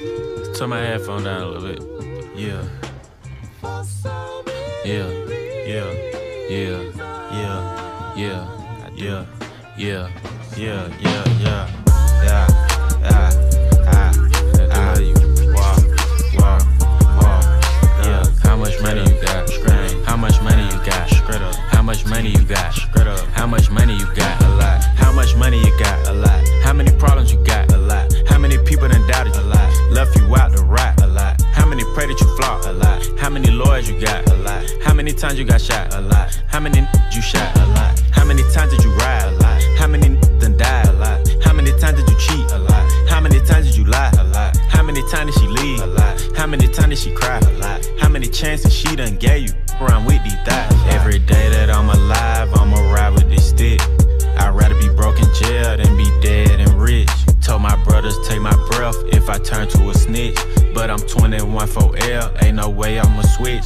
Turn my headphone down a little bit. Yeah. Yeah. Yeah. Yeah. Yeah. Yeah. Yeah. Yeah. Yeah. Yeah. Yeah. How much money you got? How much money you got? How much money you got? How much money you got? A lot. How much money you got? A lot. How many problems you got? A lot. How many people done doubted you? A lot. Left you out to rot? A lot. How many pray that you flop? A lot. How many lawyers you got? A lot. How many times you got shot? A lot. How many you shot? A lot. How many times did you ride? A lot. How many done died? A lot. How many times did you cheat? A lot. How many times did you lie? A lot. How many times did she leave? A lot. How many times did she cry? A lot. How many chances she done gave you? Around with these thighs. Every day that I'm alive, I'ma ride with this stick. I'd rather be broke in jail than be dead and rich. Told my brothers take my breath if I turn to a snitch. But I'm 21 for L, ain't no way I'ma switch.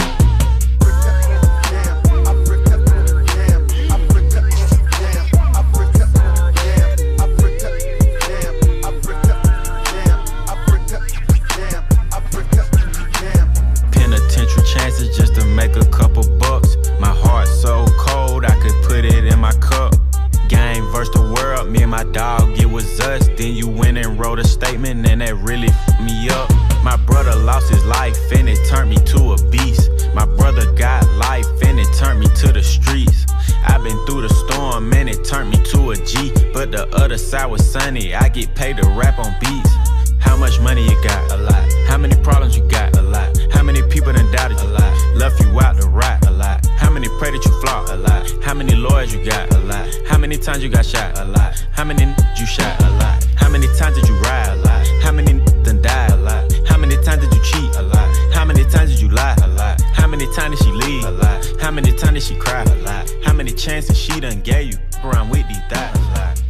Penitentiary chances just to make a couple bucks. My heart so cold I could put it in my cup. Game versus the world, me and my dog, it was us. Then you went and wrote a statement and that really f***ed me up. My brother lost his life and it turned me to a beast. My brother got life and it turned me to the streets. I've been through the storm and it turned me to a G. But the other side was sunny, I get paid to rap on beats. How much money you got? A lot. How many problems you got? A lot. How many people done doubted you? A lot. Left you out to rot? A lot. How many pray that you flop? A lot. How many lawyers you got? A lot. How many times you got shot? A lot. How many you shot? A lot. How many times did you ride? A lot. How many done died? A lot. How many times did you cheat? A lot. How many times did you lie? A lot. How many times did she leave? A lot. How many times did she cry? A lot. How many chances she done gave you? Around with these thighs? A lot.